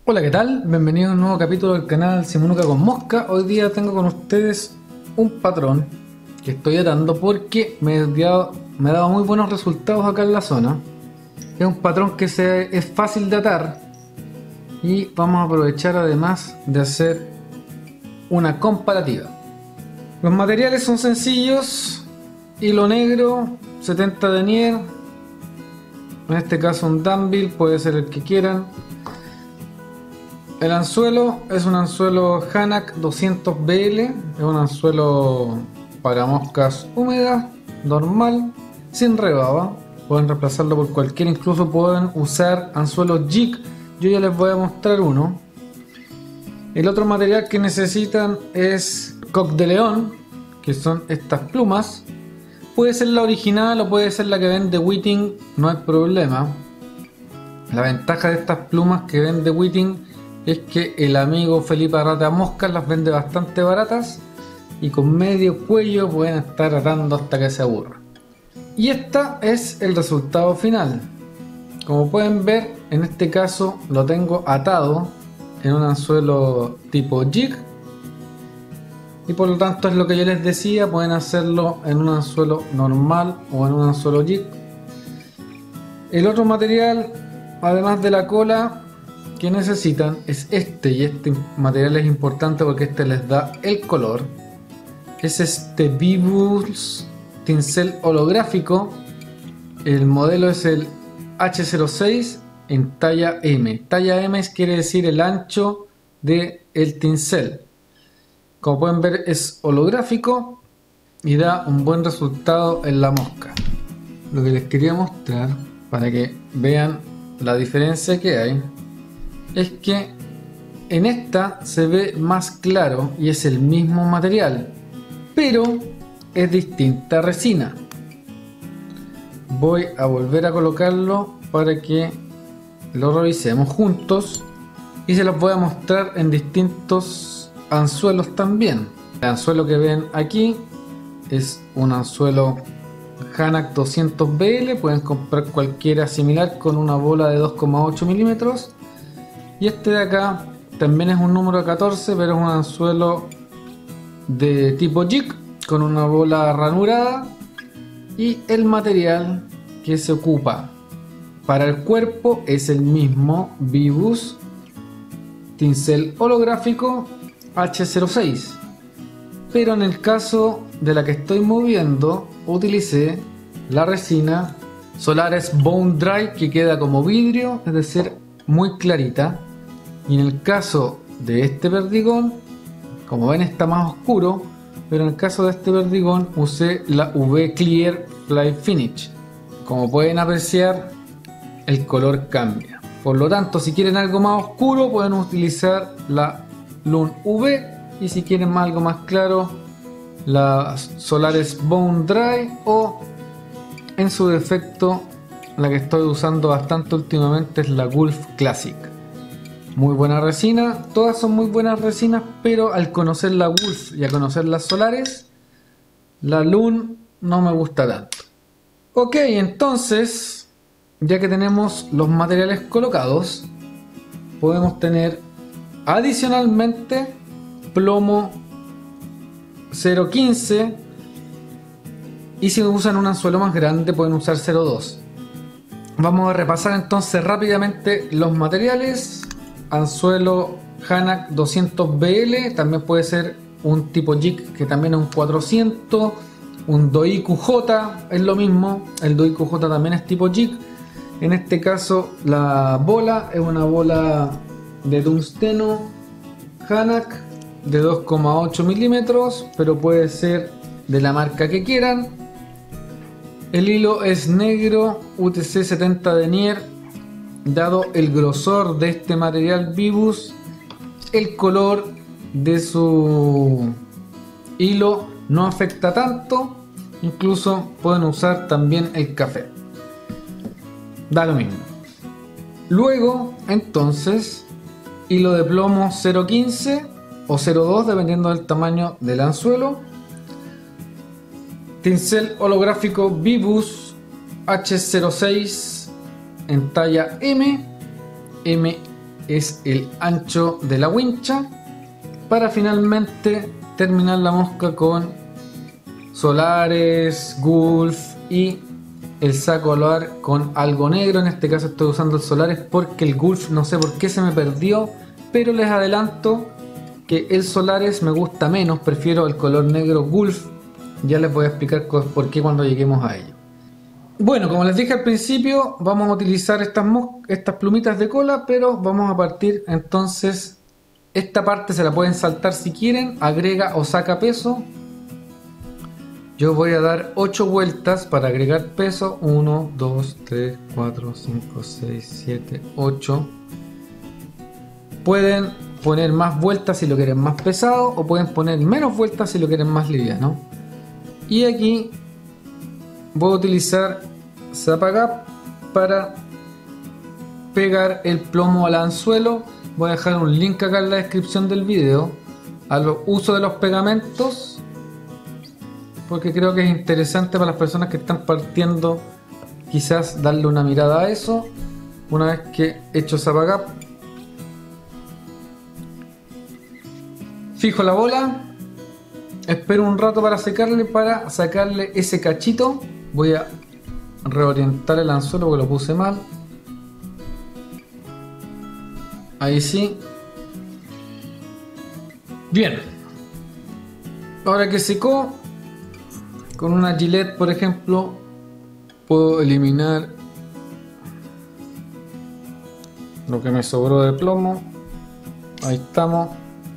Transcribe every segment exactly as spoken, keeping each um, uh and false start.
Hola, ¿qué tal? Bienvenidos a un nuevo capítulo del canal Simunuca con Mosca. Hoy día tengo con ustedes un patrón que estoy atando porque me ha dado, me ha dado muy buenos resultados acá en la zona. Es un patrón que se, es fácil de atar y vamos a aprovechar además de hacer una comparativa. Los materiales son sencillos: hilo negro, setenta denier, en este caso un dumbbell, puede ser el que quieran. El anzuelo es un anzuelo Hanak doscientos B L, es un anzuelo para moscas húmedas, normal, sin rebaba. Pueden reemplazarlo por cualquiera, incluso pueden usar anzuelos jig. Yo ya les voy a mostrar uno. El otro material que necesitan es coque de león, que son estas plumas. Puede ser la original o puede ser la que vende Whiting, no hay problema. La ventaja de estas plumas que vende Whiting es que el amigo Felipe Rata Moscas las vende bastante baratas y con medio cuello pueden estar atando hasta que se aburran. Y este es el resultado final. Como pueden ver, en este caso lo tengo atado en un anzuelo tipo jig y por lo tanto es lo que yo les decía, pueden hacerlo en un anzuelo normal o en un anzuelo jig. El otro material, además de la cola, que necesitan es este, y este material es importante porque este les da el color. Es este Vibus Tinsel holográfico. El modelo es el H cero seis en talla M. Talla M quiere decir el ancho del tinsel. Como pueden ver, es holográfico y da un buen resultado en la mosca. Lo que les quería mostrar para que vean la diferencia que hay es que en esta se ve más claro y es el mismo material, pero es distinta resina. Voy a volver a colocarlo para que lo revisemos juntos y se los voy a mostrar en distintos anzuelos también. El anzuelo que ven aquí es un anzuelo Hanak doscientos B L, pueden comprar cualquiera similar con una bola de dos coma ocho milímetros. Y este de acá también es un número catorce, pero es un anzuelo de tipo jig con una bola ranurada. Y el material que se ocupa para el cuerpo es el mismo Vibus Tinsel holográfico H cero seis. Pero en el caso de la que estoy moviendo, utilicé la resina Solares Bone Dry, que queda como vidrio, es decir, muy clarita. Y en el caso de este perdigón, como ven, está más oscuro, pero en el caso de este perdigón usé la U V Clear Fly Finish. Como pueden apreciar, el color cambia. Por lo tanto, si quieren algo más oscuro, pueden utilizar la Lun U V, y si quieren algo más claro, la Solares Bone Dry, o en su defecto la que estoy usando bastante últimamente es la Gulf Classic. Muy buena resina, todas son muy buenas resinas, pero al conocer la Gulf y a conocer las Solares, la Lun no me gusta tanto. Ok, entonces, ya que tenemos los materiales colocados, podemos tener adicionalmente plomo cero quince, y si usan un anzuelo más grande pueden usar cero dos. Vamos a repasar entonces rápidamente los materiales. Anzuelo Hanak doscientos B L, también puede ser un tipo jig que también es un cuatrocientos, un Doiku J es lo mismo, el Doiku J también es tipo jig. En este caso la bola es una bola de tungsteno Hanak de dos coma ocho milímetros, pero puede ser de la marca que quieran. El hilo es negro U T C setenta denier. Dado el grosor de este material Vibus, el color de su hilo no afecta tanto, incluso pueden usar también el café, da lo mismo. Luego, entonces, hilo de plomo cero quince o cero dos dependiendo del tamaño del anzuelo. Tinsel holográfico Vibus H cero seis en talla M, M es el ancho de la wincha, para finalmente terminar la mosca con solares, gulf y el saco alar con algo negro. En este caso estoy usando el solares porque el gulf no sé por qué se me perdió, pero les adelanto que el solares me gusta menos, prefiero el color negro gulf. Ya les voy a explicar por qué cuando lleguemos a ello. Bueno, como les dije al principio, vamos a utilizar estas, estas plumitas de cola, pero vamos a partir entonces. Esta parte se la pueden saltar si quieren, agrega o saca peso. Yo voy a dar ocho vueltas para agregar peso. uno, dos, tres, cuatro, cinco, seis, siete, ocho. Pueden poner más vueltas si lo quieren más pesado, o pueden poner menos vueltas si lo quieren más liviano. Y aquí voy a utilizar Zap-A-Gap para pegar el plomo al anzuelo. Voy a dejar un link acá en la descripción del video al uso de los pegamentos, porque creo que es interesante para las personas que están partiendo, quizás darle una mirada a eso. Una vez que he hecho Zap-A-Gap, fijo la bola, espero un rato para secarle, para sacarle ese cachito. Voy a reorientar el anzuelo porque lo puse mal. Ahí sí. Bien. Ahora que secó, con una Gillette, por ejemplo, puedo eliminar lo que me sobró de plomo. Ahí estamos.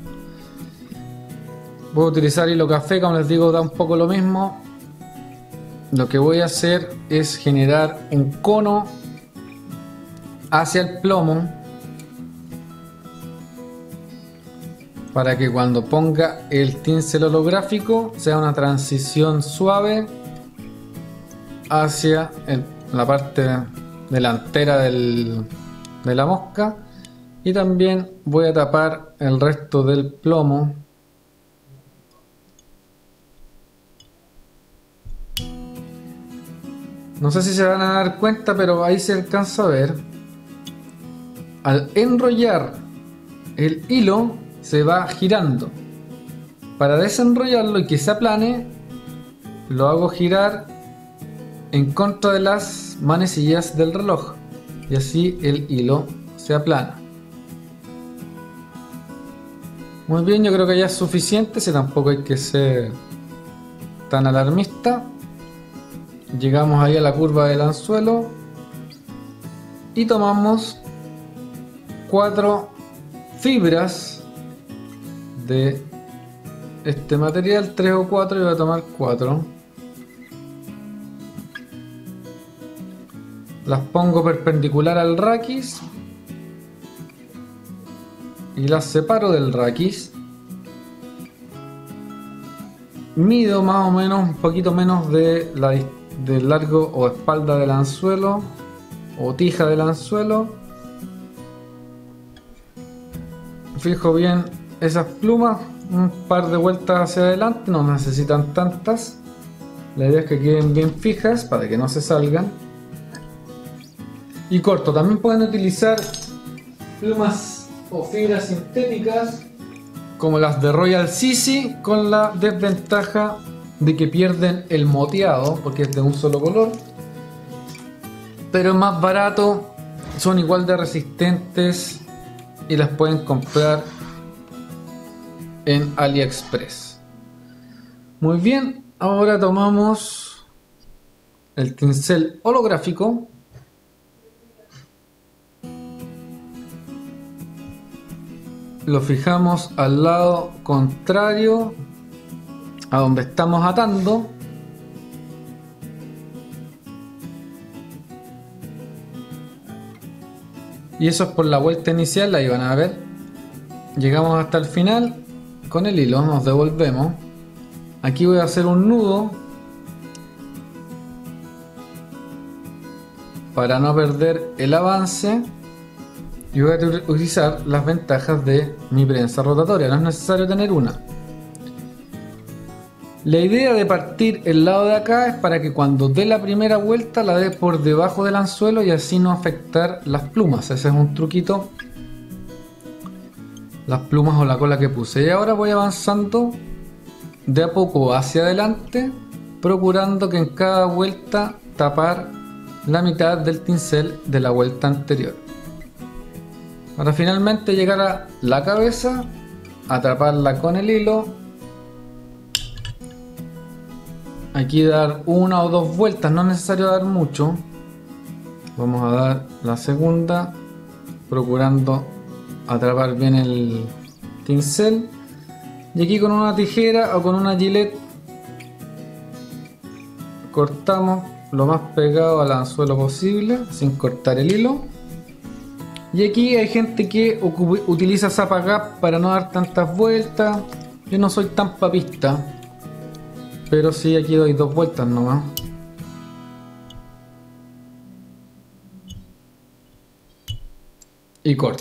Voy a utilizar hilo café, como les digo, da un poco lo mismo. Lo que voy a hacer es generar un cono hacia el plomo, para que cuando ponga el tinsel holográfico sea una transición suave hacia el, la parte delantera del, de la mosca. Y también voy a tapar el resto del plomo. No sé si se van a dar cuenta, pero ahí se alcanza a ver. Al enrollar el hilo se va girando. Para desenrollarlo y que se aplane, lo hago girar en contra de las manecillas del reloj, y así el hilo se aplana. Muy bien, yo creo que ya es suficiente, si tampoco hay que ser tan alarmista. Llegamos ahí a la curva del anzuelo y tomamos cuatro fibras de este material, tres o cuatro, y voy a tomar cuatro. Las pongo perpendicular al raquis y las separo del raquis. Mido más o menos un poquito menos de la distancia del largo o espalda del anzuelo o tija del anzuelo. Fijo bien esas plumas, un par de vueltas hacia adelante, no necesitan tantas. La idea es que queden bien fijas para que no se salgan. Y corto. También pueden utilizar plumas o fibras sintéticas como las de Royal Sisi, con la desventaja de que pierden el moteado porque es de un solo color, pero es más barato, son igual de resistentes y las pueden comprar en AliExpress. Muy bien, ahora tomamos el tinsel holográfico, lo fijamos al lado contrario a donde estamos atando, y eso es por la vuelta inicial, ahí van a ver. Llegamos hasta el final, con el hilo nos devolvemos. Aquí voy a hacer un nudo para no perder el avance, y voy a utilizar las ventajas de mi prensa rotatoria. No es necesario tener una. La idea de partir el lado de acá es para que cuando dé la primera vuelta la dé por debajo del anzuelo y así no afectar las plumas. Ese es un truquito las plumas o la cola que puse. Y ahora voy avanzando de a poco hacia adelante, procurando que en cada vuelta tapar la mitad del pincel de la vuelta anterior, para finalmente llegar a la cabeza, atraparla con el hilo. Aquí dar una o dos vueltas, no es necesario dar mucho. Vamos a dar la segunda, procurando atrapar bien el pincel. Y aquí con una tijera o con una Gillette cortamos lo más pegado al anzuelo posible, sin cortar el hilo. Y aquí hay gente que utiliza Zapa Gap para no dar tantas vueltas. Yo no soy tan papista, pero sí, aquí doy dos vueltas nomás. Y corto.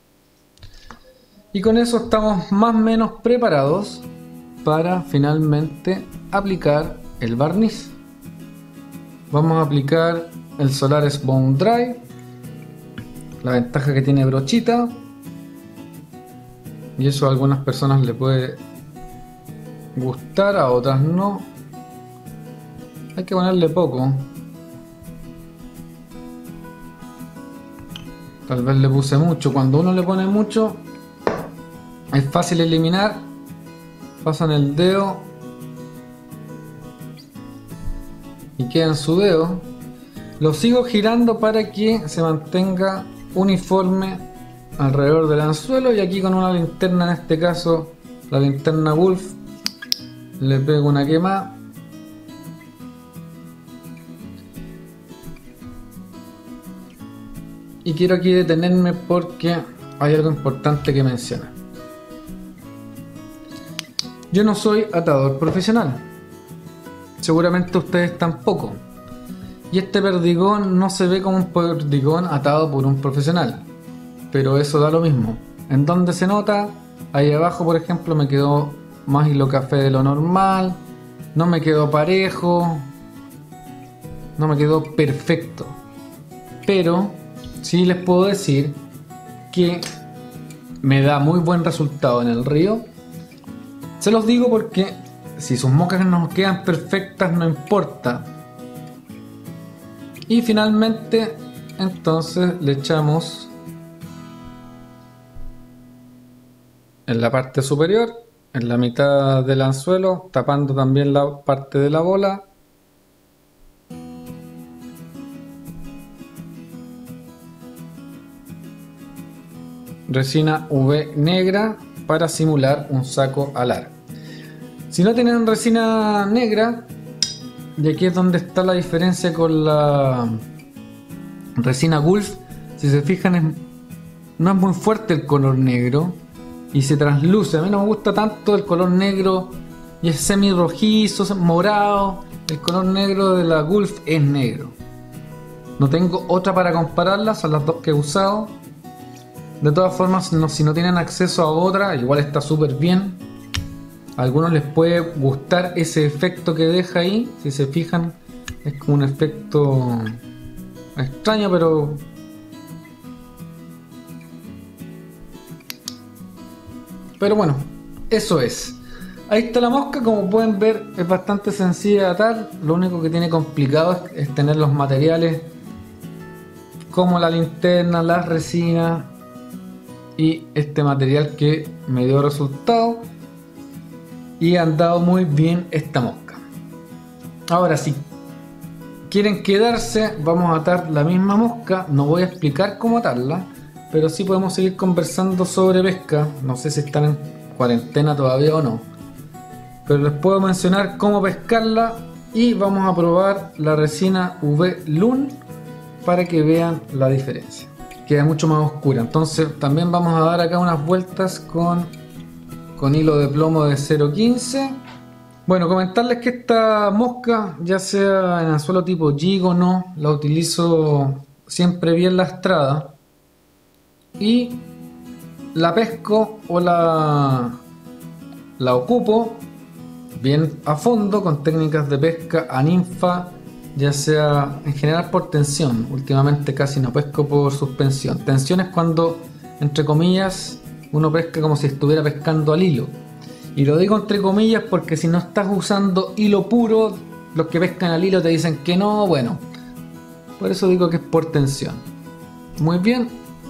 Y con eso estamos más o menos preparados para finalmente aplicar el barniz. Vamos a aplicar el Solaris Bone Dry. La ventaja que tiene brochita. Y eso a algunas personas le puede gustar, a otras no. Hay que ponerle poco. Tal vez le puse mucho. Cuando uno le pone mucho es fácil eliminar. Pasan el dedo y queda en su dedo. Lo sigo girando para que se mantenga uniforme alrededor del anzuelo. Y aquí con una linterna, en este caso la linterna Wolf, le pego una quema. Y quiero aquí detenerme porque hay algo importante que mencionar. Yo no soy atador profesional, seguramente ustedes tampoco, y este perdigón no se ve como un perdigón atado por un profesional, pero eso da lo mismo. ¿En dónde se nota? Ahí abajo, por ejemplo, me quedó más hilo café de lo normal, no me quedó parejo, no me quedó perfecto, pero sí les puedo decir que me da muy buen resultado en el río. Se los digo porque si sus moscas nos quedan perfectas no importa. Y finalmente entonces le echamos en la parte superior, en la mitad del anzuelo, tapando también la parte de la bola. Resina U V negra para simular un saco alar. Si no tienen resina negra, y aquí es donde está la diferencia con la resina Gulf, si se fijan es, no es muy fuerte el color negro y se trasluce. A mí no me gusta tanto el color negro y es semi rojizo, morado. El color negro de la Gulf es negro. No tengo otra para compararla, son las dos que he usado. De todas formas, no, si no tienen acceso a otra, igual está súper bien. A algunos les puede gustar ese efecto que deja ahí. Si se fijan, es como un efecto extraño, pero pero bueno, eso es. Ahí está la mosca. Como pueden ver, es bastante sencilla de atar. Lo único que tiene complicado es, es tener los materiales como la linterna, las resinas y este material que me dio resultado, y han dado muy bien esta mosca. Ahora, si quieren quedarse, vamos a atar la misma mosca. No voy a explicar cómo atarla, pero sí podemos seguir conversando sobre pesca. No sé si están en cuarentena todavía o no, pero les puedo mencionar cómo pescarla, y vamos a probar la resina U V Lun para que vean la diferencia. Queda mucho más oscura. Entonces también vamos a dar acá unas vueltas con, con hilo de plomo de cero quince. Bueno, comentarles que esta mosca, ya sea en anzuelo tipo jig o no, la utilizo siempre bien lastrada, y la pesco o la, la ocupo bien a fondo con técnicas de pesca a ninfa, ya sea en general por tensión. Últimamente casi no pesco por suspensión. Tensión es cuando, entre comillas, uno pesca como si estuviera pescando al hilo. Y lo digo entre comillas porque si no estás usando hilo puro, los que pescan al hilo te dicen que no, bueno. Por eso digo que es por tensión. Muy bien.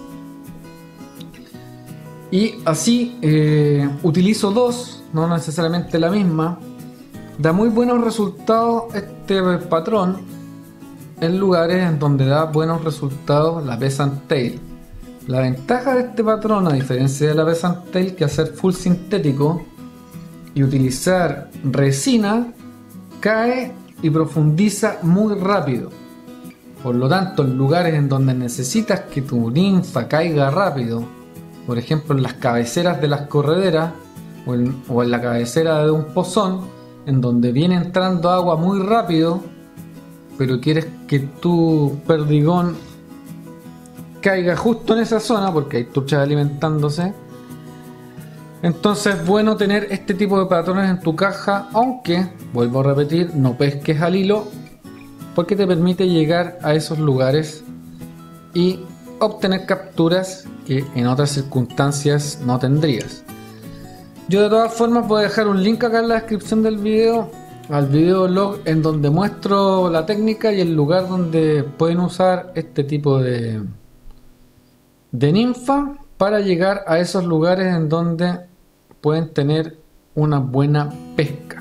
Y así eh, utilizo dos, no necesariamente la misma. Da muy buenos resultados este patrón en lugares en donde da buenos resultados la Peasant Tail. La ventaja de este patrón, a diferencia de la Peasant Tail, que hacer full sintético y utilizar resina, cae y profundiza muy rápido. Por lo tanto, en lugares en donde necesitas que tu ninfa caiga rápido, por ejemplo en las cabeceras de las correderas o en, o en la cabecera de un pozón, en donde viene entrando agua muy rápido, pero quieres que tu perdigón caiga justo en esa zona porque hay truchas alimentándose, entonces es bueno tener este tipo de patrones en tu caja, aunque, vuelvo a repetir, no pesques al hilo, porque te permite llegar a esos lugares y obtener capturas que en otras circunstancias no tendrías. Yo de todas formas voy a dejar un link acá en la descripción del video, al video log en donde muestro la técnica y el lugar donde pueden usar este tipo de, de ninfa para llegar a esos lugares en donde pueden tener una buena pesca.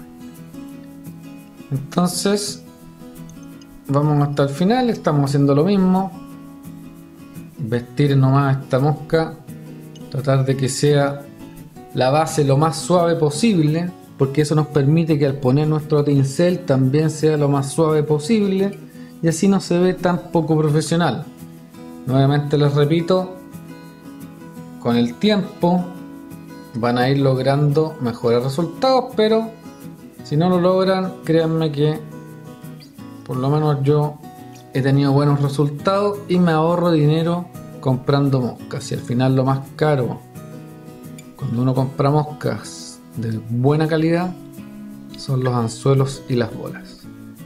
Entonces vamos hasta el final, estamos haciendo lo mismo, vestir nomás esta mosca, tratar de que sea la base lo más suave posible, porque eso nos permite que al poner nuestro tincel también sea lo más suave posible y así no se ve tan poco profesional. Nuevamente les repito, con el tiempo van a ir logrando mejores resultados, pero si no lo logran, créanme que por lo menos yo he tenido buenos resultados y me ahorro dinero comprando moscas. Y al final lo más caro cuando uno compra moscas de buena calidad son los anzuelos y las bolas.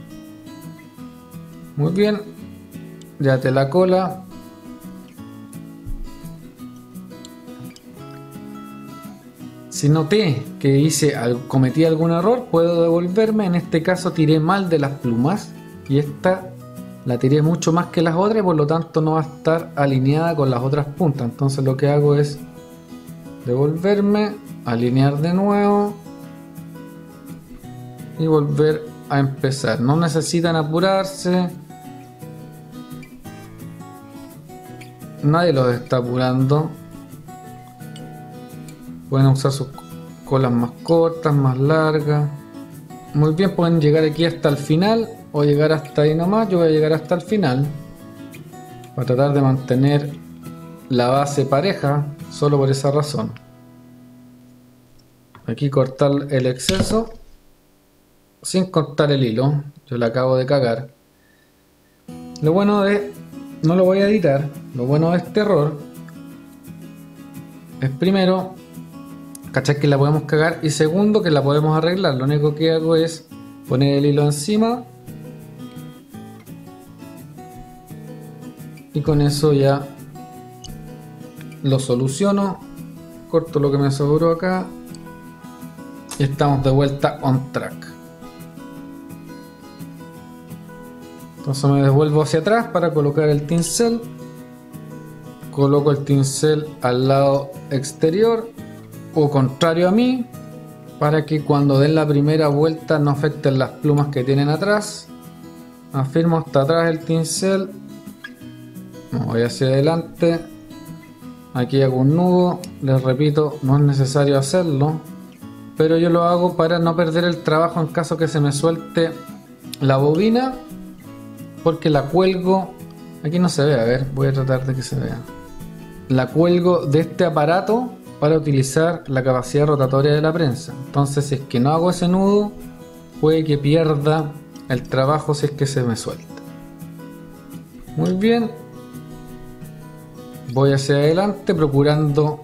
Muy bien, ya te la cola. Si noté que hice, cometí algún error, puedo devolverme. En este caso tiré mal de las plumas y esta la tiré mucho más que las otras y por lo tanto no va a estar alineada con las otras puntas. Entonces lo que hago es devolverme, alinear de nuevo y volver a empezar. No necesitan apurarse, nadie los está apurando. Pueden usar sus colas más cortas, más largas. Muy bien, pueden llegar aquí hasta el final o llegar hasta ahí nomás. Yo voy a llegar hasta el final para tratar de mantener la base pareja, solo por esa razón. Aquí cortar el exceso sin cortar el hilo. Yo le acabo de cagar. Lo bueno de... no lo voy a editar. Lo bueno de este error es primero, ¿cachai? Que la podemos cagar y segundo que la podemos arreglar. Lo único que hago es poner el hilo encima y con eso ya lo soluciono. Corto lo que me sobró acá y estamos de vuelta on track. Entonces me devuelvo hacia atrás para colocar el tincel. Coloco el tincel al lado exterior o contrario a mí, para que cuando den la primera vuelta no afecten las plumas que tienen atrás. Afirmo hasta atrás el tincel, me voy hacia adelante, aquí hago un nudo. Les repito, no es necesario hacerlo, pero yo lo hago para no perder el trabajo en caso que se me suelte la bobina, porque la cuelgo, aquí no se ve, a ver, voy a tratar de que se vea, la cuelgo de este aparato para utilizar la capacidad rotatoria de la prensa. Entonces si es que no hago ese nudo, puede que pierda el trabajo si es que se me suelta. Muy bien, voy hacia adelante procurando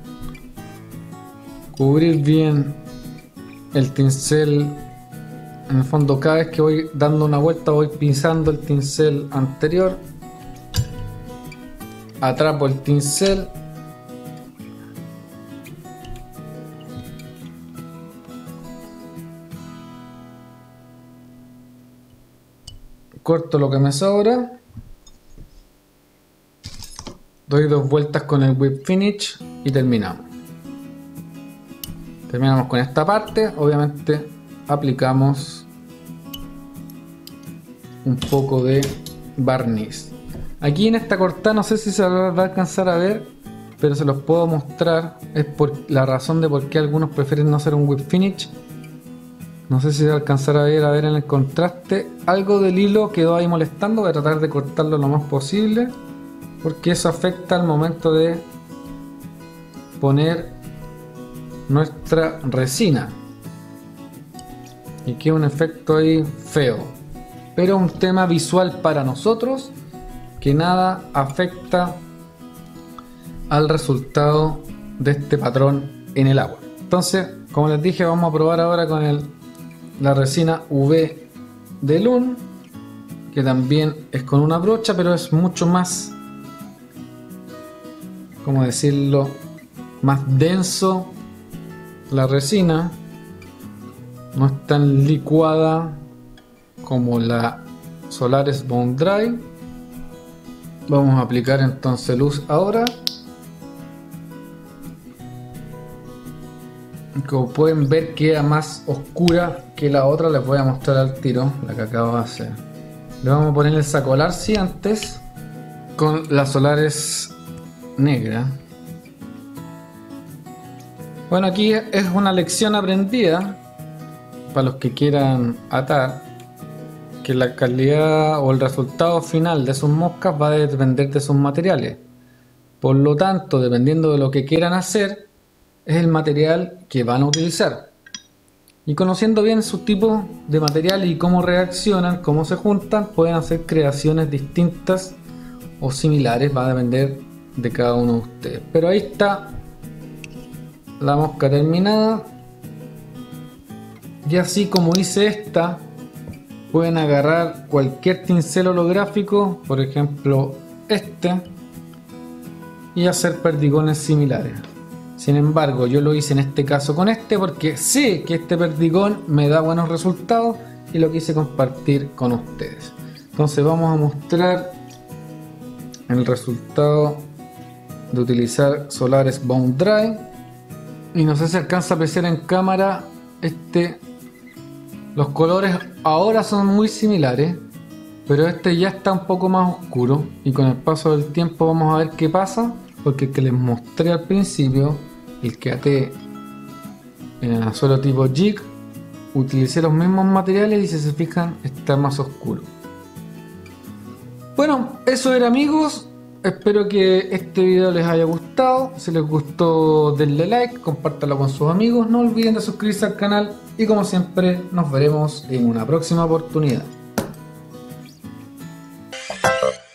cubrir bien el tincel. En el fondo, cada vez que voy dando una vuelta voy pinzando el tincel anterior, atrapo el tincel corto lo que me sobra. Doy dos vueltas con el whip finish y terminamos. Terminamos con esta parte. Obviamente aplicamos un poco de barniz. Aquí en esta cortada no sé si se va a alcanzar a ver, pero se los puedo mostrar. Es por la razón de por qué algunos prefieren no hacer un whip finish. No sé si se va a alcanzar a ver, a ver en el contraste. Algo del hilo quedó ahí molestando. Voy a tratar de cortarlo lo más posible, porque eso afecta al momento de poner nuestra resina y queda un efecto ahí feo, pero un tema visual para nosotros que nada afecta al resultado de este patrón en el agua. Entonces, como les dije, vamos a probar ahora con el, la resina U V de Loon, que también es con una brocha, pero es mucho más, ¿cómo decirlo?, más denso la resina, no es tan licuada como la Solaris Bone Dry. Vamos a aplicar entonces luz ahora. Como pueden ver, queda más oscura que la otra. Les voy a mostrar al tiro la que acabo de hacer. Le vamos a poner el Sacolar si antes con la Solaris negra. Bueno, aquí es una lección aprendida para los que quieran atar, que la calidad o el resultado final de sus moscas va a depender de sus materiales. Por lo tanto, dependiendo de lo que quieran hacer, es el material que van a utilizar. Y conociendo bien sus tipos de materiales y cómo reaccionan, cómo se juntan, pueden hacer creaciones distintas o similares, va a depender de cada uno de ustedes. Pero ahí está la mosca terminada, y así como hice esta, pueden agarrar cualquier pincel holográfico, por ejemplo este, y hacer perdigones similares. Sin embargo, yo lo hice en este caso con este porque sé que este perdigón me da buenos resultados y lo quise compartir con ustedes. Entonces vamos a mostrar el resultado de utilizar Solaris Bone Dry. Y no sé si alcanza a apreciar en cámara, este, los colores ahora son muy similares, pero este ya está un poco más oscuro, y con el paso del tiempo vamos a ver qué pasa, porque el que les mostré al principio, el que até en el anzuelo tipo jig, utilicé los mismos materiales y si se fijan está más oscuro. Bueno, eso era, amigos. Espero que este video les haya gustado. Si les gustó, denle like, compártanlo con sus amigos, no olviden de suscribirse al canal y como siempre nos veremos en una próxima oportunidad.